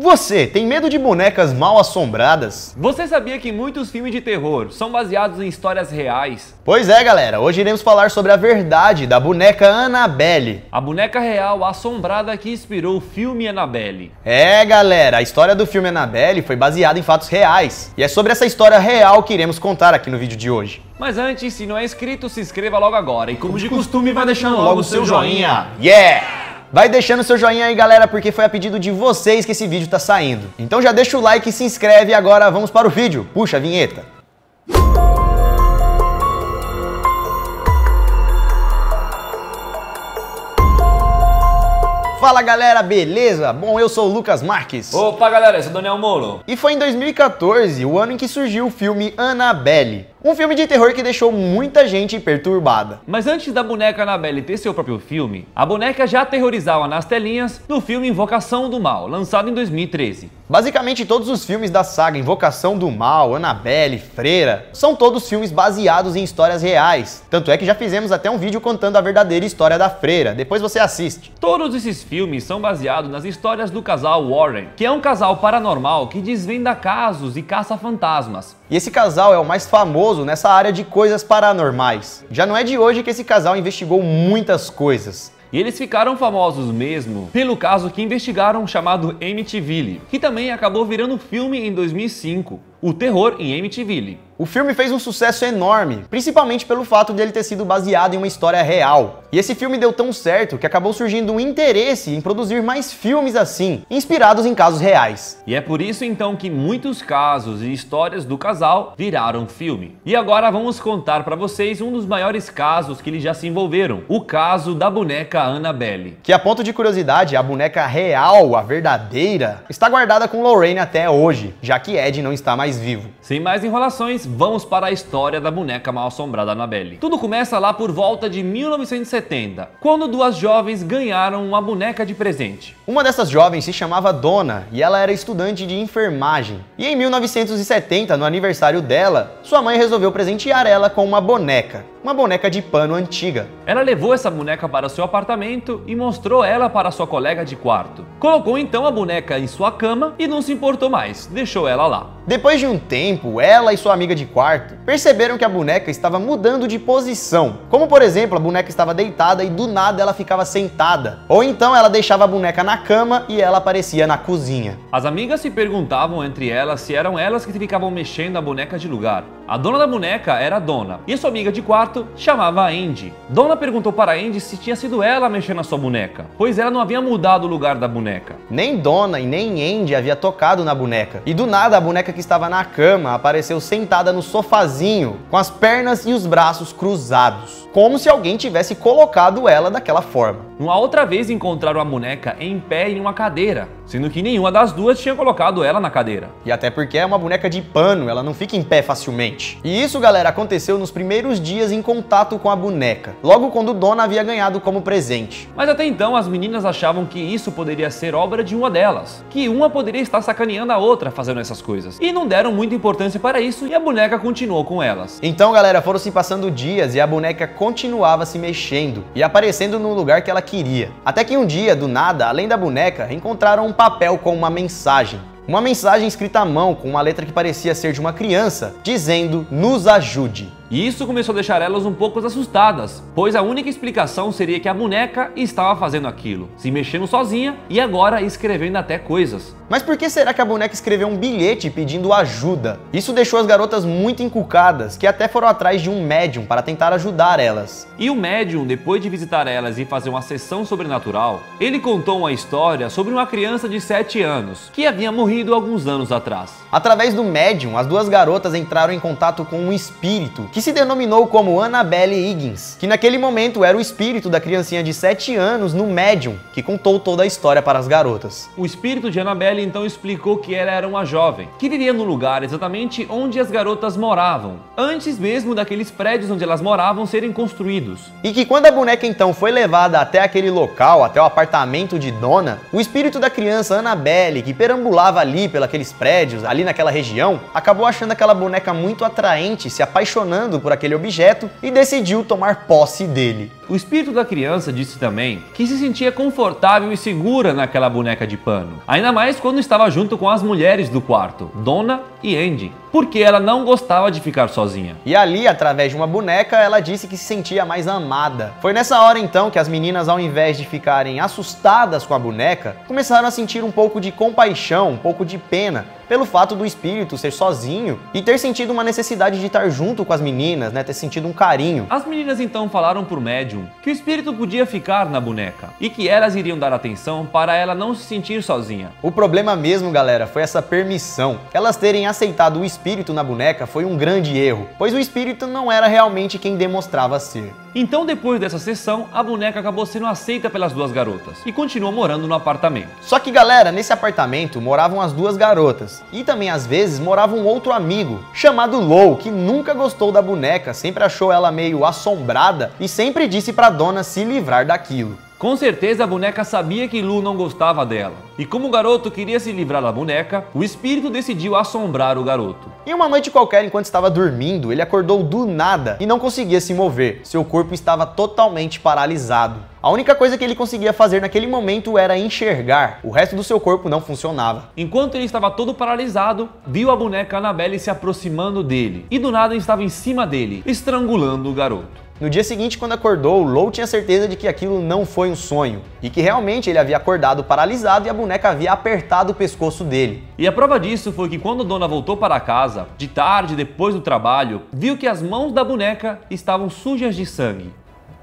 Você tem medo de bonecas mal assombradas? Você sabia que muitos filmes de terror são baseados em histórias reais? Pois é, galera, hoje iremos falar sobre a verdade da boneca Annabelle. A boneca real assombrada que inspirou o filme Annabelle. É, galera, a história do filme Annabelle foi baseada em fatos reais. E é sobre essa história real que iremos contar aqui no vídeo de hoje. Mas antes, se não é inscrito, se inscreva logo agora. E como de costume, vai deixando logo o seu joinha. Yeah! Vai deixando seu joinha aí, galera, porque foi a pedido de vocês que esse vídeo tá saindo. Então já deixa o like e se inscreve e agora vamos para o vídeo. Puxa a vinheta. Fala, galera, beleza? Bom, eu sou o Lucas Marques. Opa, galera, eu sou o Daniel Molo. E foi em 2014, o ano em que surgiu o filme Annabelle. Um filme de terror que deixou muita gente perturbada. Mas antes da boneca Annabelle ter seu próprio filme, a boneca já aterrorizava nas telinhas no filme Invocação do Mal, lançado em 2013. Basicamente todos os filmes da saga Invocação do Mal, Annabelle, Freira, são todos filmes baseados em histórias reais. Tanto é que já fizemos até um vídeo contando a verdadeira história da Freira, depois você assiste. Todos esses filmes são baseados nas histórias do casal Warren, que é um casal paranormal que desvenda casos e caça fantasmas. E esse casal é o mais famoso nessa área de coisas paranormais. Já não é de hoje que esse casal investigou muitas coisas. E eles ficaram famosos mesmo pelo caso que investigaram chamado Amityville, que também acabou virando filme em 2005, O Terror em Amityville. O filme fez um sucesso enorme, principalmente pelo fato de ele ter sido baseado em uma história real. E esse filme deu tão certo que acabou surgindo um interesse em produzir mais filmes assim, inspirados em casos reais. E é por isso então que muitos casos e histórias do casal viraram filme. E agora vamos contar para vocês um dos maiores casos que eles já se envolveram, o caso da boneca Annabelle. Que, a ponto de curiosidade, a boneca real, a verdadeira, está guardada com Lorraine até hoje, já que Ed não está mais vivo. Sem mais enrolações, vamos para a história da boneca mal-assombrada Annabelle. Tudo começa lá por volta de 1970, quando duas jovens ganharam uma boneca de presente. Uma dessas jovens se chamava Donna e ela era estudante de enfermagem. E em 1970, no aniversário dela, sua mãe resolveu presentear ela com uma boneca de pano antiga. Ela levou essa boneca para seu apartamento e mostrou ela para sua colega de quarto. Colocou então a boneca em sua cama e não se importou mais, deixou ela lá. Depois de um tempo, ela e sua amiga de quarto perceberam que a boneca estava mudando de posição. Como, por exemplo, a boneca estava deitada e do nada ela ficava sentada. Ou então ela deixava a boneca na cama e ela aparecia na cozinha. As amigas se perguntavam entre elas se eram elas que ficavam mexendo a boneca de lugar. A dona da boneca era a Donna e sua amiga de quarto chamava a Andy. Donna perguntou para a Andy se tinha sido ela mexendo na sua boneca, pois ela não havia mudado o lugar da boneca. Nem Donna e nem Andy havia tocado na boneca. E do nada a boneca que estava na cama apareceu sentada no sofazinho, com as pernas e os braços cruzados, como se alguém tivesse colocado ela daquela forma. Uma outra vez encontraram a boneca em pé em uma cadeira, sendo que nenhuma das duas tinha colocado ela na cadeira. E até porque é uma boneca de pano, ela não fica em pé facilmente. E isso, galera, aconteceu nos primeiros dias em contato com a boneca, logo quando Donna havia ganhado como presente. Mas até então as meninas achavam que isso poderia ser obra de uma delas, que uma poderia estar sacaneando a outra fazendo essas coisas. E não deram muita importância para isso e a boneca continuou com elas. Então, galera, foram se passando dias e a boneca continuava se mexendo e aparecendo no lugar que ela queria. Até que um dia, do nada, além da boneca, encontraram um papel com uma mensagem. Uma mensagem escrita à mão com uma letra que parecia ser de uma criança, dizendo: "Nos ajude". E isso começou a deixar elas um pouco assustadas, pois a única explicação seria que a boneca estava fazendo aquilo, se mexendo sozinha e agora escrevendo até coisas. Mas por que será que a boneca escreveu um bilhete pedindo ajuda? Isso deixou as garotas muito encucadas, que até foram atrás de um médium para tentar ajudar elas. E o médium, depois de visitar elas e fazer uma sessão sobrenatural, ele contou uma história sobre uma criança de 7 anos, que havia morrido alguns anos atrás. Através do médium, as duas garotas entraram em contato com um espírito, que se denominou como Annabelle Higgins, que naquele momento era o espírito da criancinha de 7 anos no médium, que contou toda a história para as garotas. O espírito de Annabelle então explicou que ela era uma jovem, que vivia no lugar exatamente onde as garotas moravam, antes mesmo daqueles prédios onde elas moravam serem construídos. E que quando a boneca então foi levada até aquele local, até o apartamento de Donna, o espírito da criança Annabelle, que perambulava ali pelos prédios, ali naquela região, acabou achando aquela boneca muito atraente, se apaixonando por aquele objeto e decidiu tomar posse dele. O espírito da criança disse também que se sentia confortável e segura naquela boneca de pano, ainda mais quando estava junto com as mulheres do quarto, Donna e Andy, porque ela não gostava de ficar sozinha. E ali, através de uma boneca, ela disse que se sentia mais amada. Foi nessa hora então que as meninas, ao invés de ficarem assustadas com a boneca, começaram a sentir um pouco de compaixão, um pouco de pena, pelo fato do espírito ser sozinho e ter sentido uma necessidade de estar junto com as meninas, né, ter sentido um carinho. As meninas então falaram pro médium que o espírito podia ficar na boneca e que elas iriam dar atenção para ela não se sentir sozinha. O problema mesmo, galera, foi essa permissão. Elas terem aceitado o espírito na boneca foi um grande erro, pois o espírito não era realmente quem demonstrava ser. Então, depois dessa sessão, a boneca acabou sendo aceita pelas duas garotas e continuou morando no apartamento. Só que, galera, nesse apartamento moravam as duas garotas e também às vezes morava um outro amigo chamado Lou, que nunca gostou da boneca, sempre achou ela meio assombrada e sempre disse pra dona se livrar daquilo. Com certeza a boneca sabia que Lu não gostava dela, e como o garoto queria se livrar da boneca, o espírito decidiu assombrar o garoto. Em uma noite qualquer, enquanto estava dormindo, ele acordou do nada e não conseguia se mover. Seu corpo estava totalmente paralisado. A única coisa que ele conseguia fazer naquele momento era enxergar, o resto do seu corpo não funcionava. Enquanto ele estava todo paralisado, viu a boneca Annabelle se aproximando dele, e do nada estava em cima dele, estrangulando o garoto. No dia seguinte, quando acordou, Lou tinha certeza de que aquilo não foi um sonho e que realmente ele havia acordado paralisado e a boneca havia apertado o pescoço dele. E a prova disso foi que quando Donna voltou para casa, de tarde, depois do trabalho, viu que as mãos da boneca estavam sujas de sangue.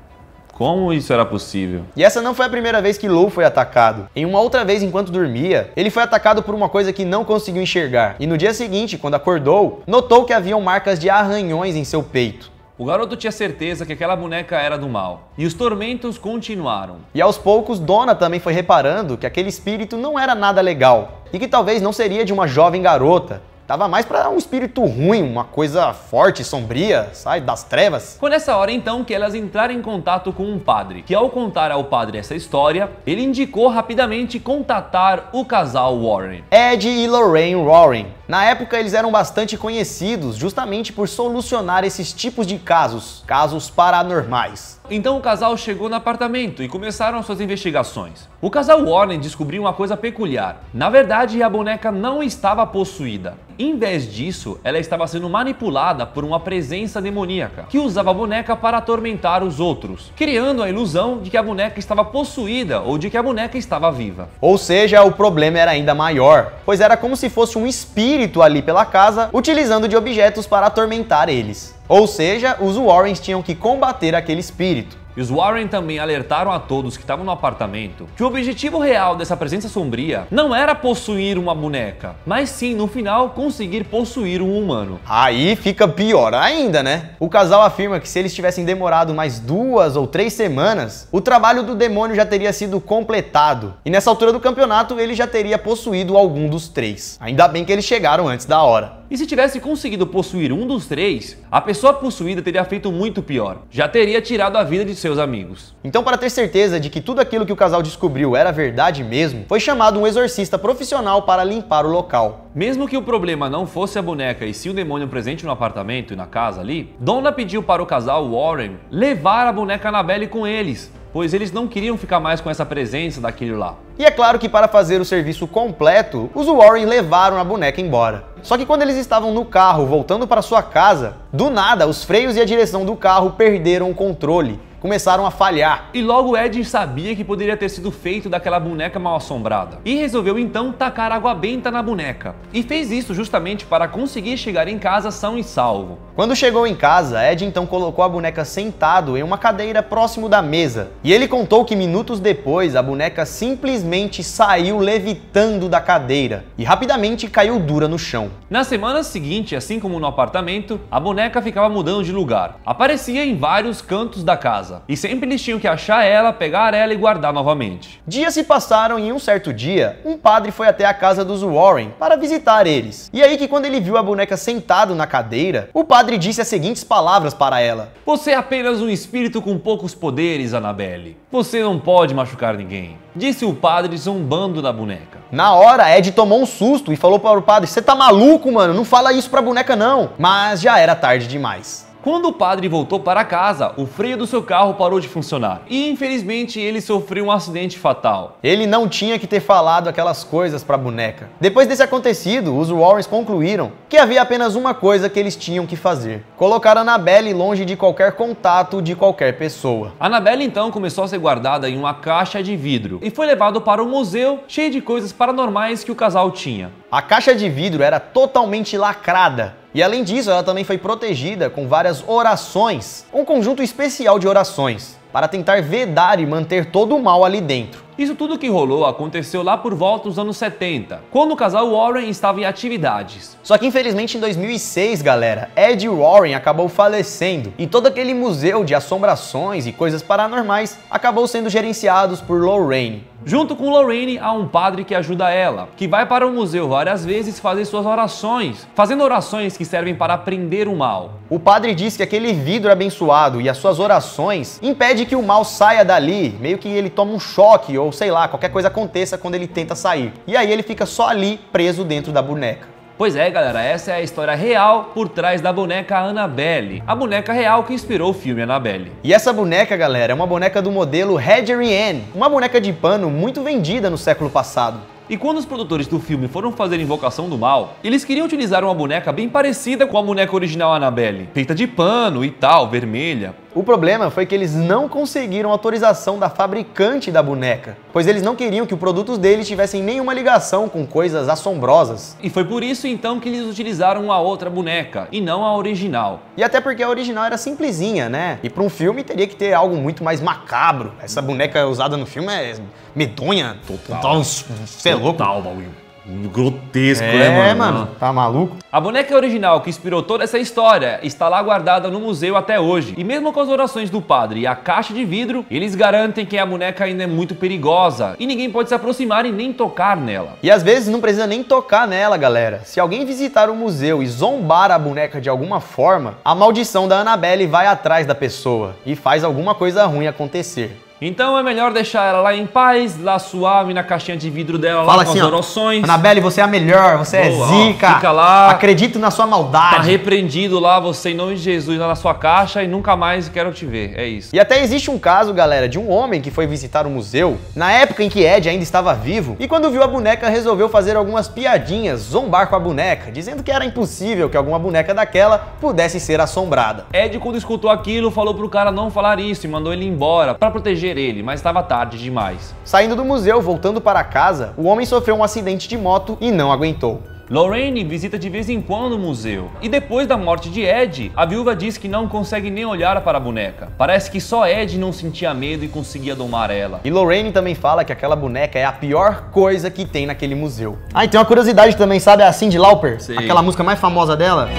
Como isso era possível? E essa não foi a primeira vez que Lou foi atacado. Em uma outra vez, enquanto dormia, ele foi atacado por uma coisa que não conseguiu enxergar. E no dia seguinte, quando acordou, notou que haviam marcas de arranhões em seu peito. O garoto tinha certeza que aquela boneca era do mal, e os tormentos continuaram. E aos poucos, Donna também foi reparando que aquele espírito não era nada legal, e que talvez não seria de uma jovem garota. Tava mais para um espírito ruim, uma coisa forte, sombria, sai das trevas. Foi nessa hora então que elas entraram em contato com um padre, que ao contar ao padre essa história, ele indicou rapidamente contatar o casal Warren. Ed e Lorraine Warren. Na época eles eram bastante conhecidos justamente por solucionar esses tipos de casos paranormais. Então o casal chegou no apartamento e começaram suas investigações. O casal Warren descobriu uma coisa peculiar. Na verdade, a boneca não estava possuída. Em vez disso, ela estava sendo manipulada por uma presença demoníaca, que usava a boneca para atormentar os outros, criando a ilusão de que a boneca estava possuída ou de que a boneca estava viva. Ou seja, o problema era ainda maior, pois era como se fosse um espírito ali pela casa, utilizando de objetos para atormentar eles. Ou seja, os Warrens tinham que combater aquele espírito. E os Warren também alertaram a todos que estavam no apartamento que o objetivo real dessa presença sombria não era possuir uma boneca, mas sim, no final, conseguir possuir um humano. Aí fica pior ainda, né? O casal afirma que se eles tivessem demorado mais 2 ou 3 semanas, o trabalho do demônio já teria sido completado. E nessa altura do campeonato, ele já teria possuído algum dos 3. Ainda bem que eles chegaram antes da hora. E se tivesse conseguido possuir um dos 3, a pessoa possuída teria feito muito pior. Já teria tirado a vida de seus amigos. Então, para ter certeza de que tudo aquilo que o casal descobriu era verdade mesmo, foi chamado um exorcista profissional para limpar o local. Mesmo que o problema não fosse a boneca e sim o demônio presente no apartamento e na casa ali, Donna pediu para o casal Warren levar a boneca Annabelle com eles, pois eles não queriam ficar mais com essa presença daquele lá. E é claro que para fazer o serviço completo, os Warren levaram a boneca embora. Só que quando eles estavam no carro voltando para sua casa, do nada os freios e a direção do carro perderam o controle. Começaram a falhar. E logo Ed sabia que poderia ter sido feito daquela boneca mal assombrada. E resolveu então tacar água benta na boneca. E fez isso justamente para conseguir chegar em casa são e salvo. Quando chegou em casa, Ed então colocou a boneca sentado em uma cadeira próximo da mesa. E ele contou que minutos depois a boneca simplesmente saiu levitando da cadeira e rapidamente caiu dura no chão. Na semana seguinte, assim como no apartamento, a boneca ficava mudando de lugar. Aparecia em vários cantos da casa. E sempre eles tinham que achar ela, pegar ela e guardar novamente. Dias se passaram e em um certo dia, um padre foi até a casa dos Warren para visitar eles. E aí que quando ele viu a boneca sentado na cadeira, o padre disse as seguintes palavras para ela: "Você é apenas um espírito com poucos poderes, Annabelle. Você não pode machucar ninguém", disse o padre zombando da boneca. Na hora, Ed tomou um susto e falou para o padre: "Você tá maluco, mano? Não fala isso pra boneca não." Mas já era tarde demais. Quando o padre voltou para casa, o freio do seu carro parou de funcionar e infelizmente ele sofreu um acidente fatal. Ele não tinha que ter falado aquelas coisas para a boneca. Depois desse acontecido, os Warrens concluíram que havia apenas uma coisa que eles tinham que fazer: colocar a Annabelle longe de qualquer contato de qualquer pessoa. A Annabelle então começou a ser guardada em uma caixa de vidro e foi levado para um museu cheio de coisas paranormais que o casal tinha. A caixa de vidro era totalmente lacrada. E além disso, ela também foi protegida com várias orações, um conjunto especial de orações, para tentar vedar e manter todo o mal ali dentro. Isso tudo que rolou aconteceu lá por volta dos anos 70, quando o casal Warren estava em atividades. Só que infelizmente em 2006, galera, Ed Warren acabou falecendo e todo aquele museu de assombrações e coisas paranormais acabou sendo gerenciados por Lorraine. Junto com Lorraine, há um padre que ajuda ela, que vai para o museu várias vezes fazer suas orações, fazendo orações que servem para prender o mal. O padre diz que aquele vidro abençoado e as suas orações impede que o mal saia dali, meio que ele toma um choque ou sei lá, qualquer coisa aconteça quando ele tenta sair. E aí ele fica só ali, preso dentro da boneca. Pois é, galera, essa é a história real por trás da boneca Annabelle, a boneca real que inspirou o filme Annabelle. E essa boneca, galera, é uma boneca do modelo Hedgery Ann, uma boneca de pano muito vendida no século passado. E quando os produtores do filme foram fazer Invocação do Mal, eles queriam utilizar uma boneca bem parecida com a boneca original Annabelle, feita de pano e tal, vermelha. O problema foi que eles não conseguiram autorização da fabricante da boneca, pois eles não queriam que os produtos deles tivessem nenhuma ligação com coisas assombrosas. E foi por isso então que eles utilizaram a outra boneca, e não a original. E até porque a original era simplesinha, né? E para um filme teria que ter algo muito mais macabro. Essa boneca usada no filme é medonha, total, você é louco. Total, bagulho grotesco, né, mano? Tá maluco? A boneca original que inspirou toda essa história está lá guardada no museu até hoje. E mesmo com as orações do padre e a caixa de vidro, eles garantem que a boneca ainda é muito perigosa e ninguém pode se aproximar e nem tocar nela. E às vezes não precisa nem tocar nela, galera. Se alguém visitar o museu e zombar a boneca de alguma forma, a maldição da Annabelle vai atrás da pessoa e faz alguma coisa ruim acontecer. Então é melhor deixar ela lá em paz, lá suave, na caixinha de vidro dela, fala lá com assim, as orações. Annabelle, você é a melhor, você boa, é zica. Fica lá. Acredito na sua maldade. Tá repreendido lá, você em nome de Jesus, lá na sua caixa e nunca mais quero te ver. É isso. E até existe um caso, galera, de um homem que foi visitar o museu na época em que Ed ainda estava vivo e quando viu a boneca resolveu fazer algumas piadinhas, zombar com a boneca, dizendo que era impossível que alguma boneca daquela pudesse ser assombrada. Ed, quando escutou aquilo, falou pro cara não falar isso e mandou ele embora pra proteger ele, mas estava tarde demais. Saindo do museu, voltando para casa, o homem sofreu um acidente de moto e não aguentou. Lorraine visita de vez em quando o museu. E depois da morte de Ed, a viúva diz que não consegue nem olhar para a boneca. Parece que só Ed não sentia medo e conseguia domar ela. E Lorraine também fala que aquela boneca é a pior coisa que tem naquele museu. Ah, e tem uma curiosidade também, sabe a Cyndi Lauper? Sim. Aquela música mais famosa dela?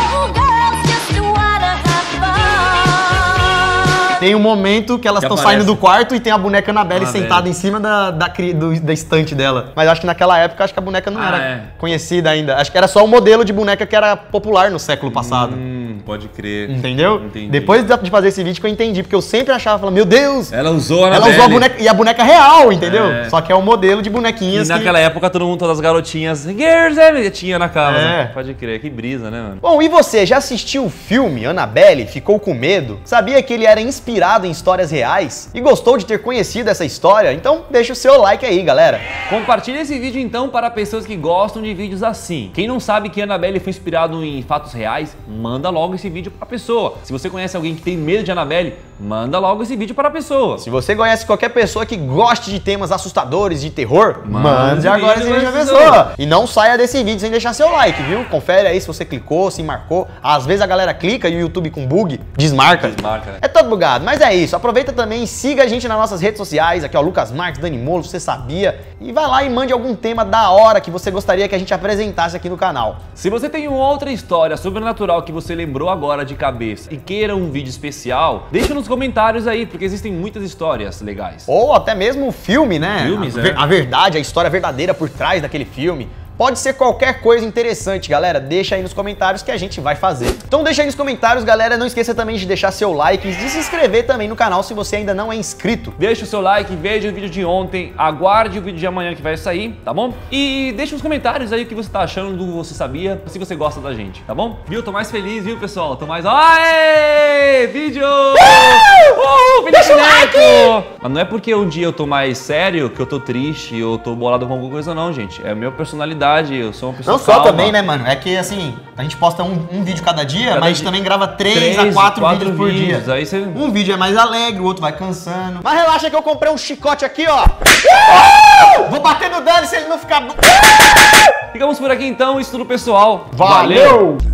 Tem um momento que elas estão saindo do quarto e tem a boneca Annabelle sentada em cima da estante dela. Mas acho que naquela época acho que a boneca não era conhecida ainda. Acho que era só o modelo de boneca que era popular no século passado. Pode crer. Entendeu? Entendi. Depois de fazer esse vídeo que eu entendi, porque eu sempre achava, falando, meu Deus! Ela usou a boneca, e a boneca real, entendeu? Só que é o modelo de bonequinhas. E naquela época todo mundo, todas as garotinhas, tinha na casa. Pode crer, que brisa, né, mano? Bom, e você, já assistiu o filme Annabelle? Ficou com medo? Sabia que ele era inspirado em histórias reais? E gostou de ter conhecido essa história? Então deixa o seu like aí, galera. Compartilhe esse vídeo então para pessoas que gostam de vídeos assim. Quem não sabe que Annabelle foi inspirado em fatos reais, manda logo esse vídeo para a pessoa. Se você conhece alguém que tem medo de Annabelle, manda logo esse vídeo para a pessoa. Se você conhece qualquer pessoa que goste de temas assustadores, de terror, mande agora esse vídeo pra pessoa. E não saia desse vídeo sem deixar seu like, viu? Confere aí se você clicou, se marcou. Às vezes a galera clica e o YouTube com bug desmarca. Né? É todo bugado, mas é isso. Aproveita também e siga a gente nas nossas redes sociais. Aqui ó, Lucas Marques, Dani Molo, Você Sabia? E vai lá e mande algum tema da hora que você gostaria que a gente apresentasse aqui no canal. Se você tem uma outra história sobrenatural que você lembrou agora de cabeça e queira um vídeo especial, deixa nos comentários aí, porque existem muitas histórias legais. Ou até mesmo o filme, né? Filmes, a verdade, a história verdadeira por trás daquele filme. Pode ser qualquer coisa interessante, galera. Deixa aí nos comentários que a gente vai fazer. Então deixa aí nos comentários, galera. Não esqueça também de deixar seu like e de se inscrever também no canal se você ainda não é inscrito. Deixa o seu like, veja o vídeo de ontem, aguarde o vídeo de amanhã que vai sair, tá bom? E deixa nos comentários aí o que você tá achando do Você Sabia, se você gosta da gente, tá bom? Viu? Tô mais feliz, viu, pessoal? Tô mais... Aê! Vídeo! Feliz Neco! Mas não é porque um dia eu tô mais sério que eu tô triste ou tô bolado com alguma coisa não, gente. É a minha personalidade, eu sou uma pessoa Não só calma. também, né, mano? É que, assim, a gente posta um vídeo cada dia, mas a gente também grava 3 a 4 vídeos por dia. Aí você... Um vídeo é mais alegre, o outro vai cansando. Mas relaxa que eu comprei um chicote aqui, ó. Vou bater no Dani se ele não ficar... Ficamos por aqui então, isso tudo pessoal. Valeu!